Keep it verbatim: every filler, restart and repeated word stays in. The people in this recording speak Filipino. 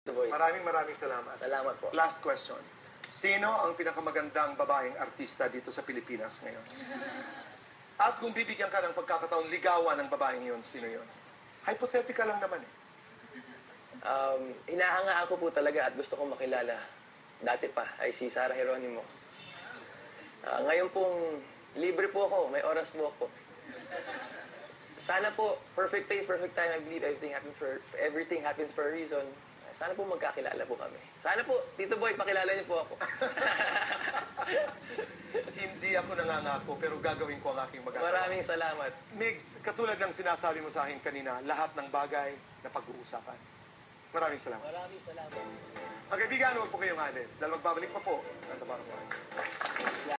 Boy. Maraming maraming salamat. Salamat po. Last question. Sino ang pinakamagandang babaeng artista dito sa Pilipinas ngayon? At kung bibigyan ka ng pagkakataon ligawan ng babaeng yun, sino yun? Hypothetical lang naman eh. Um, hinahangaan ko po talaga at gusto kong makilala. Dati pa ay si Sarah Geronimo. Uh, ngayon pong libre po ako, may oras po ako. Sana po, perfect place, perfect time. I believe everything happens for, everything happens for a reason. Sana po magkakilala po kami. Sana po, Tito Boy, pakilala niyo po ako. Hindi ako nangangako, pero gagawin ko ang aking magagawa. Maraming salamat. Migs, katulad ng sinasabi mo sa akin kanina, lahat ng bagay na pag-uusapan. Maraming salamat. Maraming salamat. Mga kaibigan, huwag po kayong alis. Dahil magbabalik pa po ang Tabarang Boy.